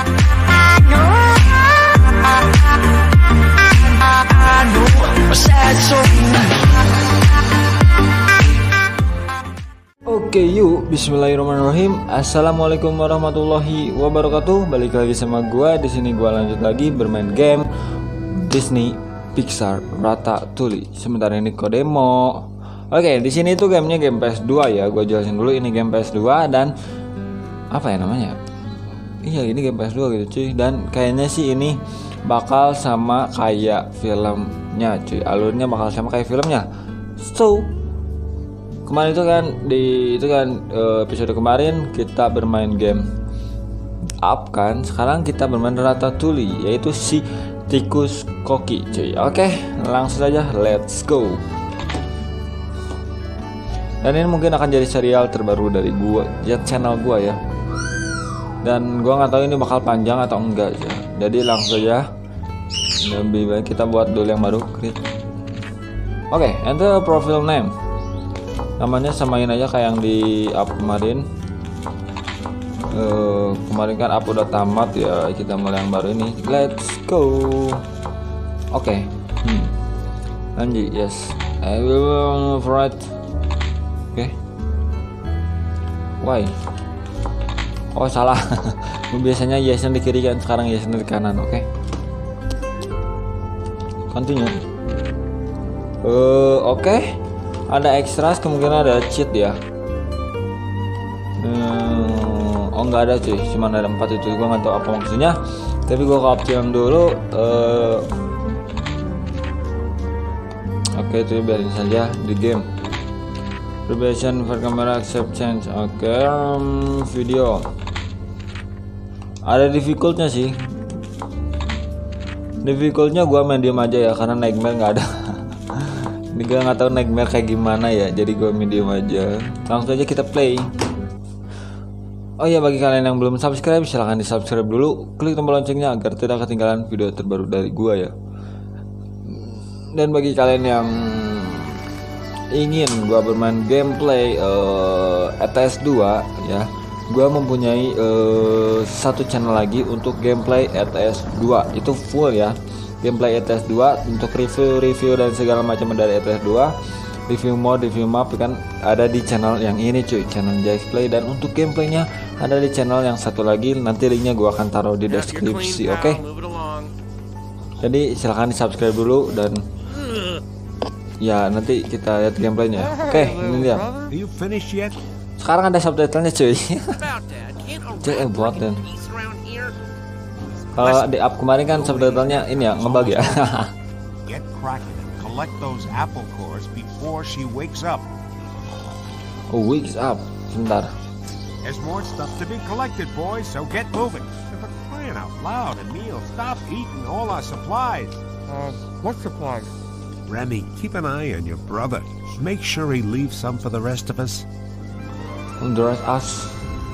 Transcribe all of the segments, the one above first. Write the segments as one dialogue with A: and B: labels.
A: Oke yuk, bismillahirrahmanirrahim. Assalamualaikum warahmatullahi wabarakatuh. Balik lagi sama gua. Di sini gua lanjut lagi bermain game Disney Pixar Ratatouille. Sebentar, ini kode demo. Oke, di sini tuh gamenya game PS2 ya. Gua jelasin dulu, ini game PS2 dan apa ya namanya? Iya, ini game PS2 gitu cuy. Dan kayaknya sih ini bakal sama kayak filmnya cuy. Alurnya bakal sama kayak filmnya. So, kemarin itu kan episode kemarin kita bermain game Up kan. Sekarang kita bermain Ratatouille, yaitu si tikus koki cuy. Oke, langsung saja let's go. Dan ini mungkin akan jadi serial terbaru dari gua, ya channel gua ya. Dan gua nggak tahu ini bakal panjang atau enggak ya. Jadi langsung saja. Lebih baik kita buat dulu yang baru, create. Oke, enter profile name. Namanya samain aja kayak yang di up kemarin. Kemarin kan up udah tamat ya, kita mulai yang baru ini. Let's go. Oke. Lanjut, yes. I will write. Oke. Why? Oh salah. Biasanya yesnya di kiri kan, sekarang yesnya di kanan. Oke. Continue. Oke. Ada extras, kemungkinan ada cheat ya. Oh nggak ada cuy, cuma ada 4 itu. Gua nggak tahu apa maksudnya, tapi gua capture dulu. Oke, itu biarin saja di game. Preparation for camera accept change. Oke, video. Ada difficultnya sih. Difficultnya gua main diem aja ya, karena nightmare nggak ada. Ini gue nggak tahu nightmare kayak gimana ya, jadi gue medium aja. Langsung aja kita play. Oh ya, bagi kalian yang belum subscribe, silahkan di subscribe dulu, klik tombol loncengnya agar tidak ketinggalan video terbaru dari gue ya. Dan bagi kalian yang ingin gue bermain gameplay ETS 2 ya, gue mempunyai satu channel lagi untuk gameplay ETS 2, itu full ya. Gameplay ETS 2 untuk review dan segala macam dari ETS 2, review mode, review map kan ada di channel yang ini cuy, channel Jaxplay. Dan untuk gameplaynya ada di channel yang satu lagi, nanti linknya gua akan taruh di deskripsi. Oke. Jadi silahkan di subscribe dulu dan ya nanti kita lihat gameplaynya. Oke, ini dia. Sekarang ada subtitlenya cuy. Cek buat dan kalau di up kemarin kan subtitlenya ini ya ngebug ya.
B: Get cracking and collect those apple cores before she wakes up.
A: Oh, wakes up. Sebentar.
B: There's more stuff to be collected, boys, so get moving. For crying out loud, Emil, stop eating all our supplies.
C: What supplies?
B: Remy, keep an eye on your brother. Make sure he leaves some for the rest of us.
A: The rest us.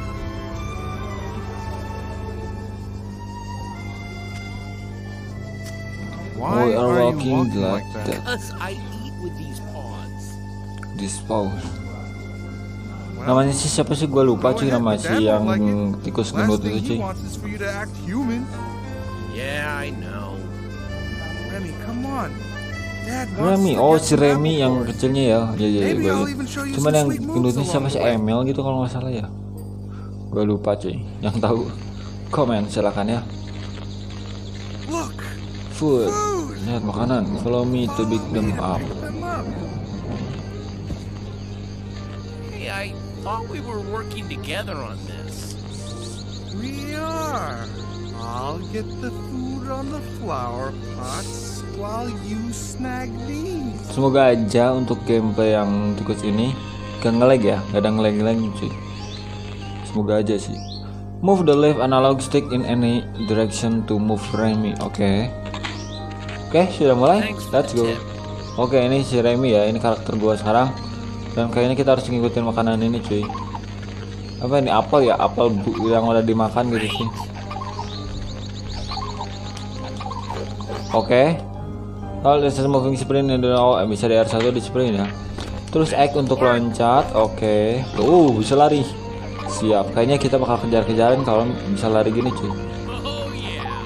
B: Why
A: We are
B: are
A: walking
B: you
A: like
B: like that?
A: that.
C: I eat with these paws.
A: This pause. Namanya sih siapa sih, gue lupa cuy, nama si yang tikus gendut itu cuy.
C: Yeah, I know.
B: Remy, come on.
A: Remy, oh si Remy yang kecilnya ya. Ya gue liat. Cuman yang gendutnya siapa sih, Emil gitu kalau nggak salah ya. Gue lupa cuy. Yang tahu komen silakan ya. Food, lihat makanan. Follow me to pick them up.
C: Hey, I thought we were working together on this.
D: We are. I'll get the food on the flower pots while you snag these.
A: Semoga aja untuk gameplay yang tikus ini gak nge-lag ya, gak ada nge-lag cuy. Semoga aja sih. Move the left analog stick in any direction to move Remy. Oke, sudah mulai. Let's go. Oke, ini si Remy ya, ini karakter gua sekarang. Dan kayaknya kita harus ngikutin makanan ini cuy. Apa ini, apel ya, apel yang udah dimakan gitu sih. Oke. Kalau there's a moving sprint, bisa di R1 di sprint ya. Terus X untuk loncat. Oke. Bisa lari. Siap. Kayaknya kita bakal kejar-kejaran kalau bisa lari gini cuy.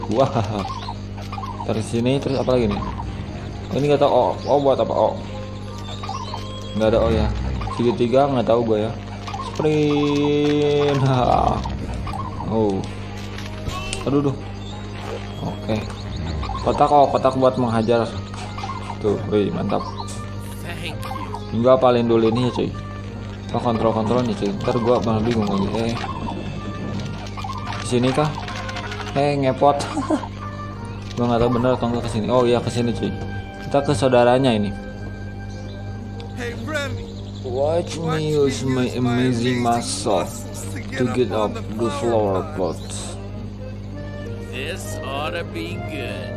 A: Wah. Dari sini terus apa lagi nih? Oh, ini nggak tahu. Oh buat apa? Oh. Nggak ada. Oh ya. Segitiga nggak tahu gue ya. Sprint. Oh. Aduh. Oke. Kotak, kotak buat menghajar. Tuh, wih, mantap.
C: Thank you.
A: Hingga apalin dulu ini ya cuy. Apa kontrol-kontrolnya cuy. Ntar gua malah bingung lagi. Kesini kah? Ngepot. Gua nggak tahu bener atau enggak kesini. Oh iya kesini cuy. Kita ke saudaranya ini.
D: Hey, Remy.
A: Watch me use my amazing muscle to get up the flower pot.
C: This ought to be good.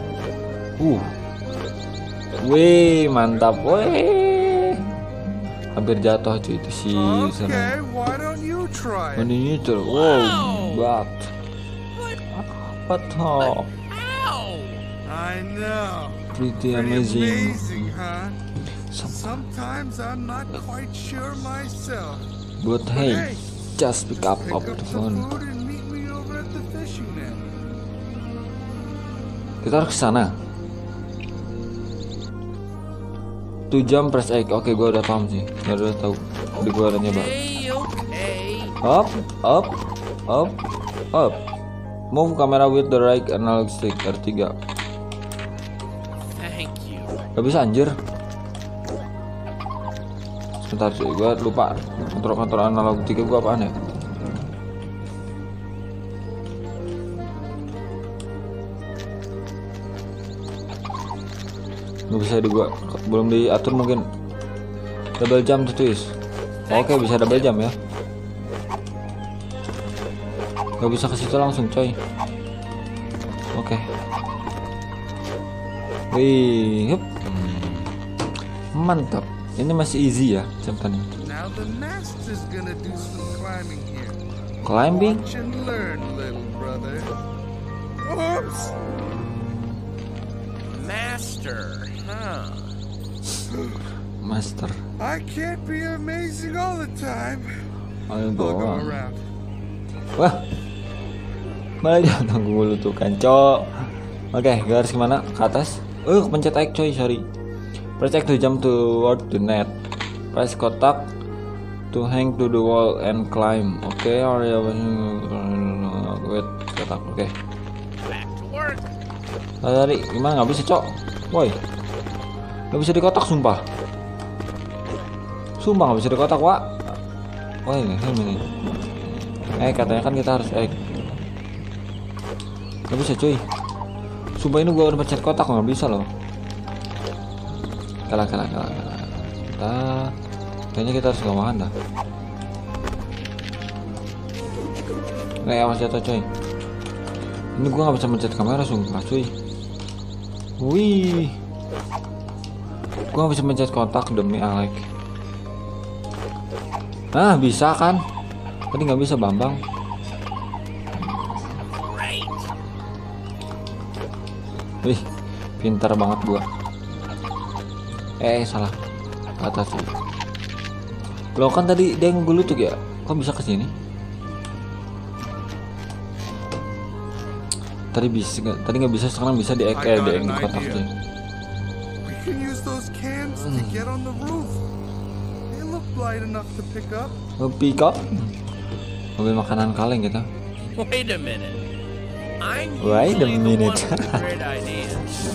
A: Wih, mantap. Wih. Hampir jatuh cuy itu si sana.
D: Okay, why don't you try it?
A: Monitor. Wow, but apa toh?
C: Ow!
D: I know.
A: Pretty
D: Pretty
A: amazing.
D: amazing, huh? Sometimes I'm not quite sure myself.
A: But hey, just pick up
D: Pick up
A: the
D: the
A: phone.
D: food and meet me over at the fishing net.
A: Kita harus ke sana. 2 jam press X. Oke, gua udah paham sih. Gua udah tahu. Jadi gua udah nyoba.
C: Okay.
A: Up. Move camera with the right analog stick R3.
C: Thank you.
A: Gak bisa anjir. Sebentar cuy, gua lupa. Kontrol analog 3 gua apaan ya? Gak bisa di gua, belum diatur mungkin. Double jump to twist. Oke, bisa double jump ya. Gak bisa ke situ langsung coy. Oke. Wih, hup. Mantap. Ini masih easy ya ceritanya.
D: Now the master's gonna do some climbing here.
A: Climbing?
D: Watch and learn, little brother. Oops!
C: Master, huh?
A: Master.
D: I can't be amazing all the time.
A: Ayo
D: I'll go
A: doang.
D: around.
A: Wah. Malah jatuh mulu tuh kan, cok. Oke, gue harus kemana? Ke atas. Pencet X coy, sorry. Press X to jump toward the net. Press kotak to hang to the wall and climb. Oke, area wait, kotak. Oke.
C: Back to work.
A: Tadi gimana nggak bisa cok? Woi, nggak bisa di kotak sumpah. Sumpah nggak bisa di kotak Wak. Woi, ini. Katanya kan kita harus nggak bisa cuy. Sumpah ini gua udah pencet kotak nggak bisa loh. Kalah. Kayaknya kita harus ngamahan dah. Awas jatuh coy. Ini gua nggak bisa mencet kamera sumpah cuy. Wih, gua nggak bisa mencet kotak demi Alek. Nah bisa kan? Tadi nggak bisa Bambang.
C: Great.
A: Wih, pintar banget gua. Salah. Ke atas sih. Lo kan tadi dia ngegelutuk ya? Kok bisa ke sini? Tadi nggak bisa, sekarang bisa di kotak sih.
D: We can use those cans to get on the roof. They look light enough to pick up.
A: Pick up? Mobil makanan kaleng gitu.
C: Wait a minute. I'm
A: Wait a
C: usually the one
A: minute.
C: with the great ideas.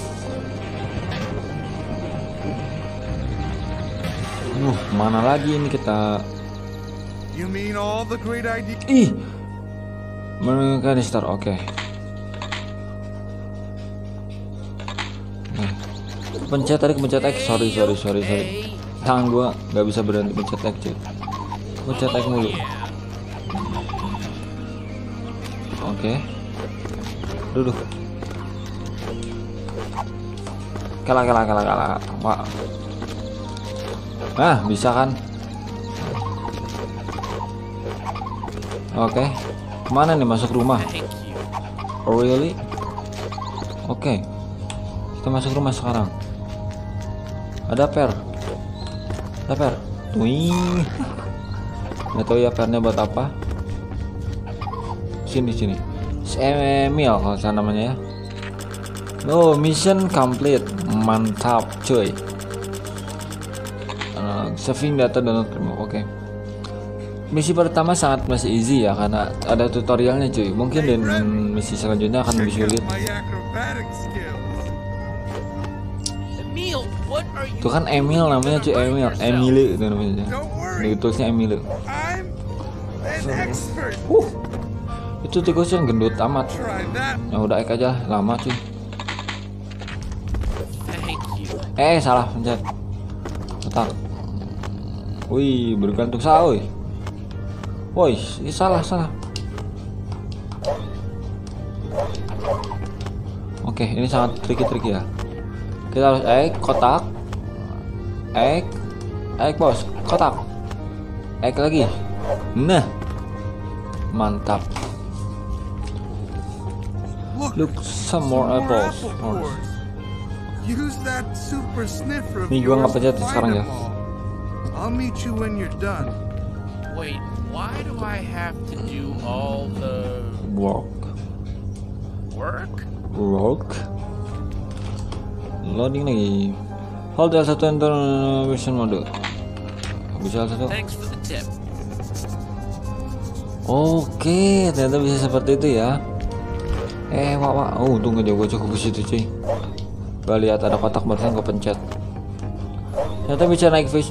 A: Mana lagi ini kita?
D: You mean all the great ideas?
A: Ih, kanister. Oke. Pencet X. Sorry. Tangan gua nggak bisa berhenti pencet X cuy. Pencet X mulu. Oke. Duduk. Kalah. Wah. Nah, bisa kan? Oke. Kemana nih masuk rumah?
C: Thank you.
A: Oh, really? Oke. Kita masuk rumah sekarang. Ada per. Wih. Nggak tahu ya pernya buat apa. Sini. Emil kalau salah namanya ya. Oh, mission complete. Mantap cuy. Saving data download remote. Oke. Misi pertama sangat masih easy ya karena ada tutorialnya cuy. Mungkin dan misi selanjutnya akan lebih sulit.
D: My acrobatic skills.
C: Emil, what are you
A: Itu kan Emil namanya cuy, Emile itu namanya.
D: Don't
A: Di
D: worry,
A: tulisnya Emile.
D: I'm an expert.
A: Itu tikusnya gendut amat.
D: Try that.
A: Ya udah ek aja, lama cuy.
C: Thank you.
A: Salah pencet. Kotak. Wih, bergantung sawi. Woi, ini salah. Oke, ini sangat tricky ya. Kita harus kotak. Bos, kotak. Lagi. Nah. Mantap. Look, some more apples.
D: cores. Use that super sniffer of
A: Nih, gua nggak
D: yours
A: pencet
D: to find
A: sekarang ya.
D: them all. I'll meet you when you're done.
C: Wait, why do I have to do all the
A: Work. Loading lagi. Hold L1 enter vision mode. Bisa L1.
C: Thanks for the tip.
A: Oke, ternyata bisa seperti itu ya. Wah. Oh, tunggu aja gue cukup ke situ cuy. Gue lihat ada kotak barusan gue pencet. Ternyata bisa naik face.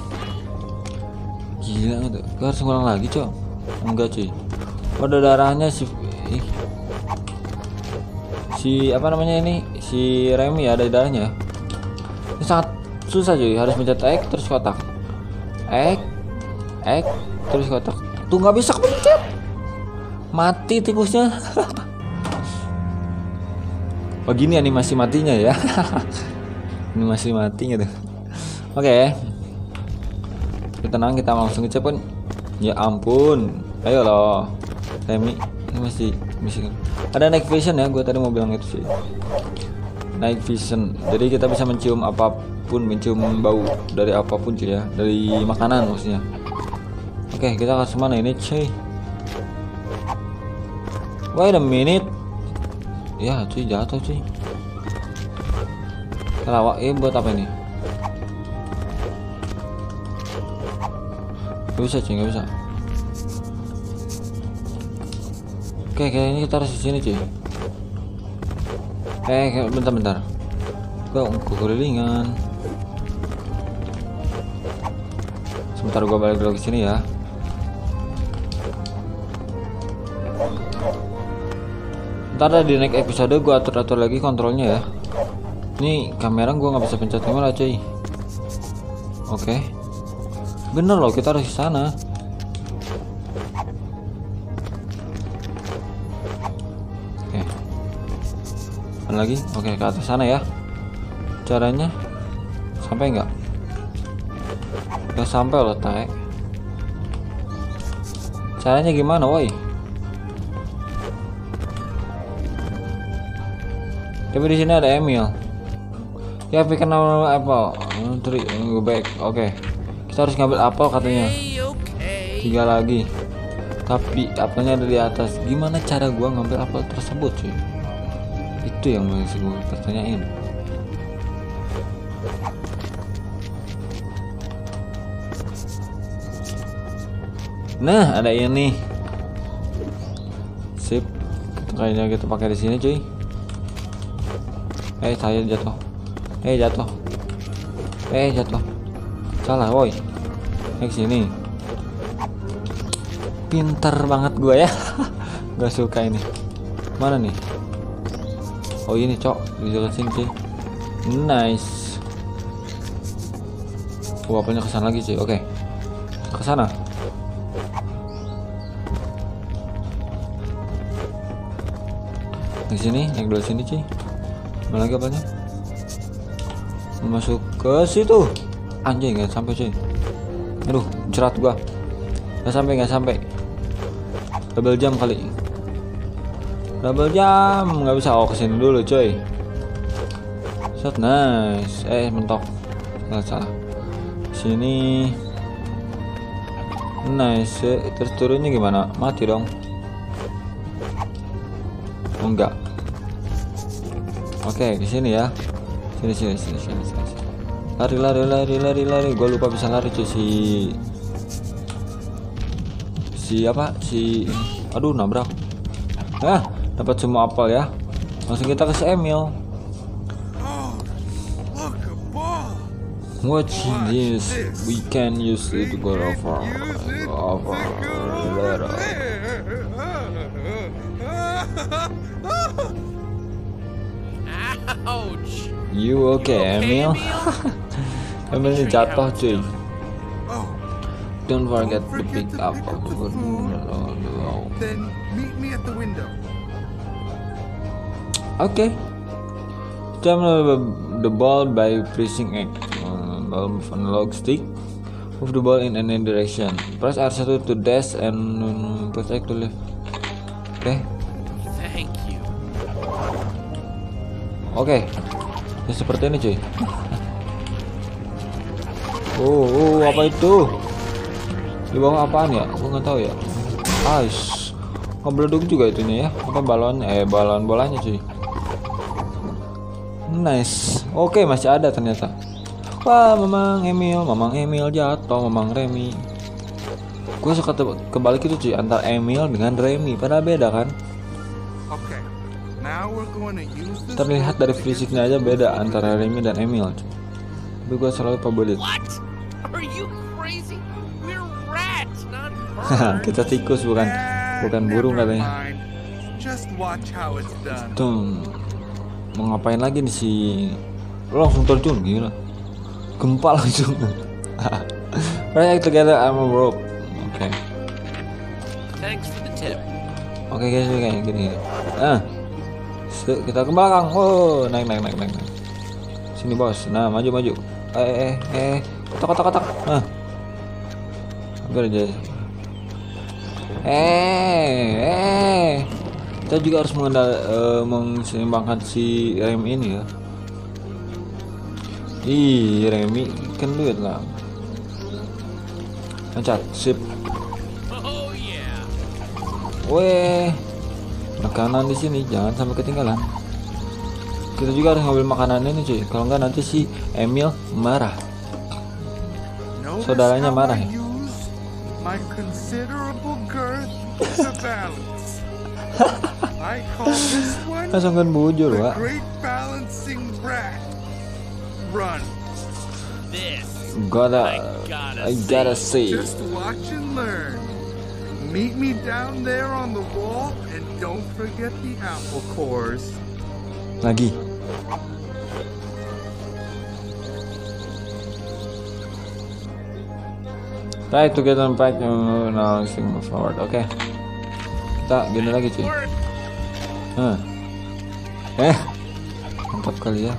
A: Gila gitu. Gue harus ngulang lagi cok. Enggak cuy. Ada darahnya si apa namanya ini? Si Remy ya, ada darahnya. Ini sangat susah cuy. Harus pencet X terus kotak. X terus kotak. Tuh nggak bisa pencet. Mati tikusnya. Oh gini animasi matinya ya. Animasi mati gitu. Oke. Tenang, kita langsung ngecek pun. Ya ampun. Ayo loh. Remy, ini masih ada night vision ya, gue tadi mau bilang itu sih. Night vision. Jadi kita bisa mencium apapun, mencium bau dari apapun cuy ya, dari makanan maksudnya. Oke, kita ke mana ini cuy? Wait a minute. Ya cuy, jatuh cuy. Kelawak, buat apa ini? Gak bisa cuy, gak bisa. Oke, kayaknya kita harus di sini cuy. Bentar. Gue kelilingan. Sebentar gue balik dulu ke sini ya. Ntar di next episode gue atur lagi kontrolnya ya. Ini kamera gue nggak bisa pencet kamera cuy. Oke. Bener loh, kita harus ke sana. Oke. Mana lagi? Oke, ke atas sana ya. Caranya sampai nggak? Nggak sampai loh, tae. Caranya gimana, woi? Tapi di sini ada Emil. Ya, pikir nama apel. Go back. Oke. Kita harus ngambil apel katanya.
C: Okay.
A: 3 lagi. Tapi apelnya ada di atas. Gimana cara gua ngambil apel tersebut, cuy? Itu yang masih gua pertanyain. Nah, ada ini. Sip. Kayaknya kita pakai di sini, cuy. Saya jatuh. Jatuh. Salah, woi. Sini. Pinter banget gua ya. Gak suka ini. Mana nih? Oh ini cok, di dekat sini cuy. Nice. Apelnya kesana lagi cuy. Oke. Kesana. Di sini, naik dulu sini cuy. Mana lagi apanya? Masuk ke situ. Anjing, nggak sampai cuy. Aduh, jerat gua. Nggak sampai. Double jam kali. Double jam, nggak bisa. Oh, kesini dulu cuy. Shot, nice. Mentok. Salah. Sini. Nice. Terus turunnya gimana? Mati dong. Oh enggak. Oke, ke sini ya. Sini. Lari. Gua lupa bisa lari cuy. Si aduh nabrak. Dapat semua apel ya. Langsung kita ke si Emil.
D: Oh, look, a ball.
A: Watch this. We can use it to go over.
C: Ouch.
A: You okay, Emil? Emilnya jatuh cuy.
D: Oh,
A: Don't forget to pick up.
D: then meet me at the window.
A: Okay. Jump the ball by pressing X. Ball move on log stick. Move the ball in any direction. Press R1 to dash and press X to lift. Okay.
C: Thank you.
A: Oke. Ya, seperti ini cuy. Oh, apa itu? Di bawah apaan ya? Aku nggak tahu ya. Ais. Ngebleduk juga itunya ya. Apa balon bolanya cuy. Nice. Oke, masih ada ternyata. Wah, Mamang Emil jatuh, Mamang Remy. Gue suka kebalik itu cuy, antara Emil dengan Remy, padahal beda kan.
D: Okay, now we're going to use this.
A: Terlihat dari fisiknya aja beda antara Remy dan Emil cuy. Tapi gue selalu favorit.
C: What? Are you crazy? We're rats, not birds.
A: Kita tikus bukan burung
D: Never
A: katanya.
D: mind. Just watch how it's done.
A: Tuh, mau ngapain lagi nih si? Lo langsung terjun gila. Gempa langsung. Right together I'm a rope. Oke.
C: Thanks for the tip.
A: Oke guys, kayak gini. Kita ke belakang. Oh, naik. Sini bos. Nah, maju. Kotak. Hampir aja. Kita juga harus menseimbangkan si Remy ini ya. Remy kan duit lah. Loncat, sip.
C: Oh yeah.
A: Weh, makanan di sini jangan sampai ketinggalan. Kita juga harus ngambil makanan ini cuy. Kalau enggak nanti si Emil marah.
D: Notice
A: Saudaranya
D: how
A: marah
D: I
A: ya?
D: use my considerable girth to balance. I call this one
A: Langsung kan bujur,
D: the
A: Wak.
D: great balancing rat. Run.
C: This.
A: I gotta see.
D: Just watch and learn. Meet me down there on the wall and don't forget the apple cores.
A: Lagi. Try to get on back now, move forward. Oke. Kita gini lagi cuy.
C: Work.
A: Mantap kali ya.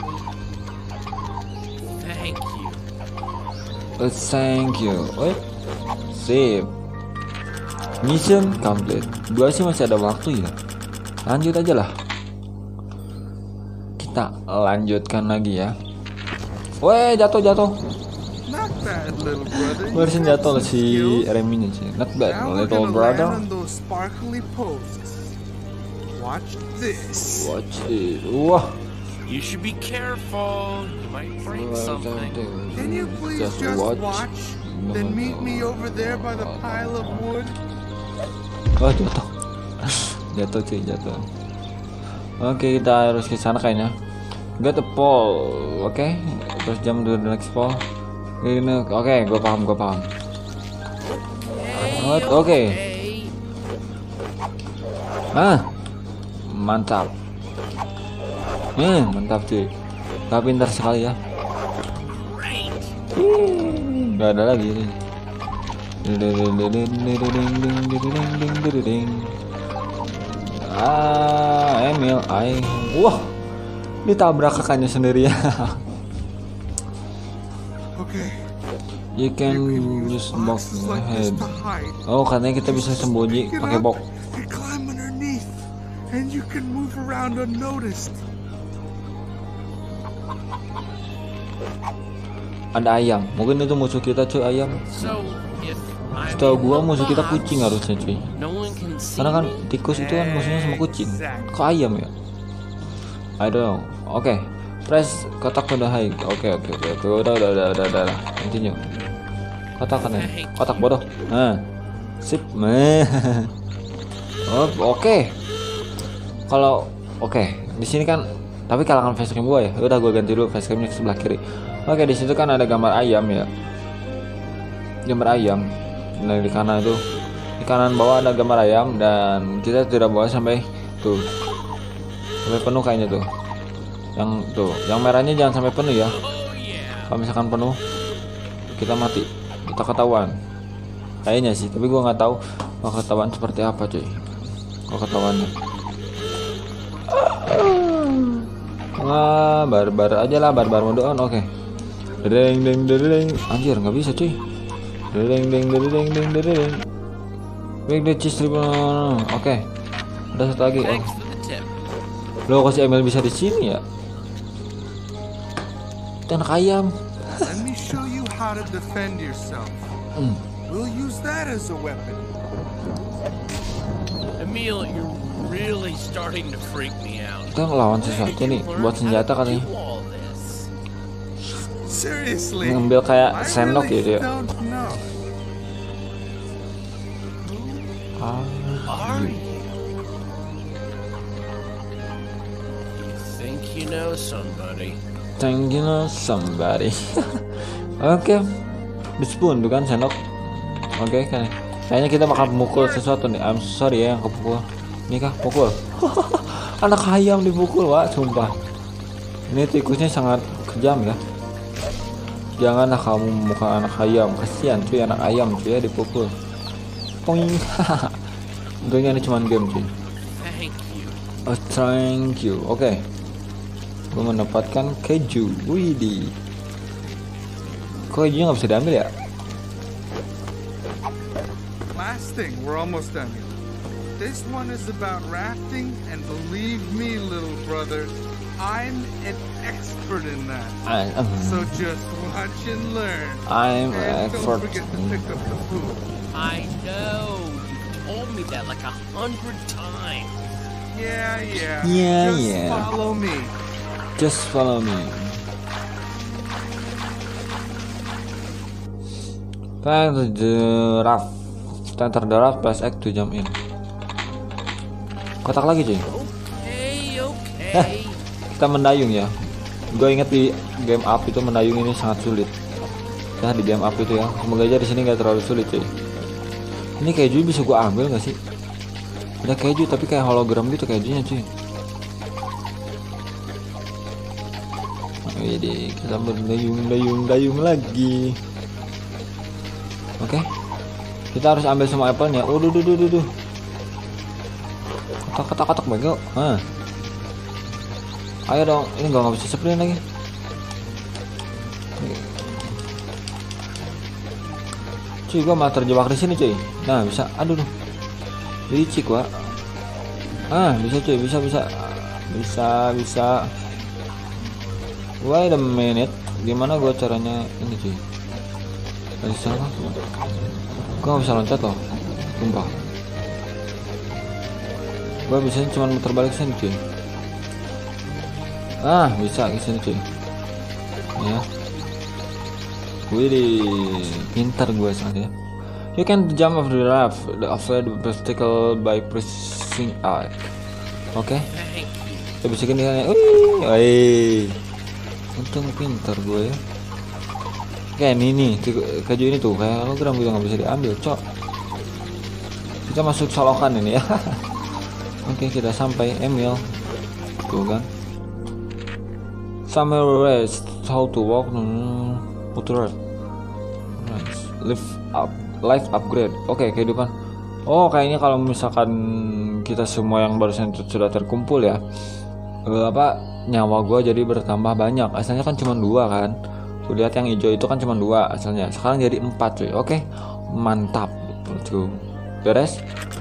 C: Thank you.
A: Wait. Sip. Mission complete. Gua sih masih ada waktu ya. Lanjut aja lah. Kita lanjutkan lagi ya. Weh, jatuh.
D: Not bad, little brother. You
A: Barusan
D: got
A: jatuh
D: some
A: si
D: skills.
A: Remy-nya sih. Not bad,
D: Now we're
A: little
D: gonna
A: brother.
D: land on those sparkly posts. Watch this.
A: Watch it. Wah.
C: You should be careful. You might break something.
D: Can you please just watch? Then meet me over there by the pile of wood.
A: Oh, jatuh. Jatuh. Oke, kita harus ke sana kayaknya. Get a pole, oke? Terus jump to the next pole. Ini, oke, gue paham. Oke. Mantap. Mantap cuy. Gak pintar sekali ya. Gak ada lagi ini. Emil, wah, ditabrak kakaknya sendiri ya.
D: Okay.
A: You can use box in the head. Oh, katanya kita bisa sembunyi pakai box.
D: You climb underneath, and you can move around unnoticed.
A: Ada ayam, mungkin itu musuh kita cuy, ayam.
C: So, if
A: Setahu gua musuh kita kucing harusnya cuy.
C: No one can see
A: Karena kan
C: me.
A: tikus itu kan musuhnya sama kucing. Kok ayam ya? I don't know. Oke. Press kotak udah high. Oke. Udah. Continue. Kotak kan ya? Kotak bodoh. Nah. Sip. Oh, oke. Kalau di sini kan tapi kalangan facecam gua ya. Udah gua ganti dulu facecamnya ke sebelah kiri. Oke, di situ kan ada gambar ayam ya. Gambar ayam. Nah, di kanan itu. Di kanan bawah ada gambar ayam dan kita tidak boleh sampai tuh. Sampai penuh kayaknya tuh. Yang tuh, yang merahnya jangan sampai penuh ya. Kalau misalkan penuh kita mati. Kita ketahuan. Kayaknya sih, tapi gua nggak tahu kalau ketahuan seperti apa, cuy. Kalau ketahuannya. Barbar aja lah, barbar mode on. Oke. Deng. Anjir, nggak bisa cuy. Deng. Break the cheese ribbon. Oke. Ada satu lagi.
C: Thanks for the tip.
A: Lo kasih Emil bisa di sini ya? Itu anak ayam.
D: Let me show you how to defend yourself. We'll use that as a weapon.
C: Emil, you're really starting to freak me out.
A: Kita ngelawan sesuatu nih buat senjata katanya.
C: Do all this.
D: Seriously,
A: Ngambil kayak
D: I
A: sendok
D: really
A: gitu ya.
D: don't know.
C: Are you? You think you know somebody?
A: Thank you somebody. Oke. The spoon tuh kan sendok. Oke, kayaknya kita bakal mukul sesuatu nih. I'm sorry ya yang kepukul. Ini kah pukul? Anak ayam dipukul, Wak, sumpah. Ini tikusnya sangat kejam ya. Janganlah kamu muka anak ayam. Kasihan cuy, anak ayam cuy ya dipukul. Poing. Untungnya ini cuma game cuy.
C: Thank you.
A: Oh, thank you. Oke. Gue mendapatkan keju. Widih. Kok kejunya nggak bisa diambil ya?
D: Last thing, we're almost done here. This one is about rafting, and believe me, little brother, I'm an expert in that. So just watch and learn.
A: I'm
D: And
A: expert.
D: don't forget to pick up the food.
C: I know. You told me that like 100 times.
D: Yeah.
A: Yeah,
D: Just
A: yeah.
D: follow me.
A: Just follow me. Time to the raft. Enter the raft, press X to jump in. Kotak lagi cuy.
C: Okay.
A: Kita mendayung ya. Gue inget di game up itu mendayung ini sangat sulit. Ya di game up itu ya. Semoga aja di sini nggak terlalu sulit cuy. Ini keju bisa gue ambil nggak sih? Ada keju tapi kayak hologram gitu kejunya cuy. Jadi kita berdayung lagi. Oke. Kita harus ambil semua apple-nya. Duh. Kotak bego. Ayo dong, ini nggak bisa sprint lagi. Cuy, gua malah terjebak di sini cuy. Nah bisa, aduh. Licik wa. Bisa cuy, bisa. Wait a minute, gimana gua caranya ini cuy? Dari sana, gua nggak bisa loncat loh, sumpah. Gua bisa cuma muter balik sini cuy. Bisa ke sini cuy. Ya. Widih, pintar gue sangat ya. You can jump off the raft, avoid the obstacle by pressing R. Oke. Kita bisa gini kan ya. Untung pintar gue ya. Kayak ini nih, keju ini tuh kayak hologram gitu nggak bisa diambil, cok. Kita masuk solokan ini ya. Oke, kita sampai Emil. Tuh kan. Summer rest, how to walk, putar. Nice. Life upgrade. Oke, kehidupan. Oh, kayaknya kalau misalkan kita semua yang barusan sudah terkumpul ya, nyawa gue jadi bertambah banyak. Asalnya kan cuma 2 kan. Tuh lihat yang hijau itu kan cuma 2 asalnya. Sekarang jadi 4 cuy. Oke, mantap. Tuh, beres.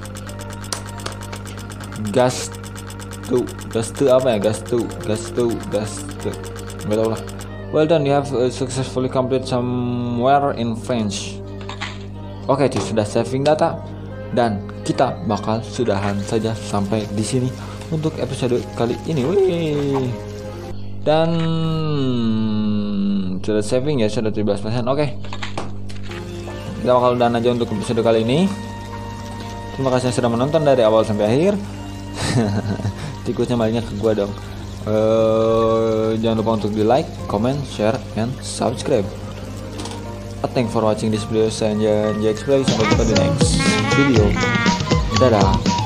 A: Gas tuh apa ya? Gas tuh. Nggak tahu lah. Well done, you have successfully completed somewhere in French. Oke, sudah saving data dan kita bakal sudahan saja sampai di sini untuk episode kali ini. Wih. Dan sudah saving ya, sudah 17%. Oke. Kita bakal udahan aja untuk episode kali ini. Terima kasih yang sudah menonton dari awal sampai akhir. Tikusnya malingnya ke gua dong. Jangan lupa untuk di like, comment, share, and subscribe. Thanks for watching this video. Saya Janji Explore. Sampai jumpa di next video. Dadah.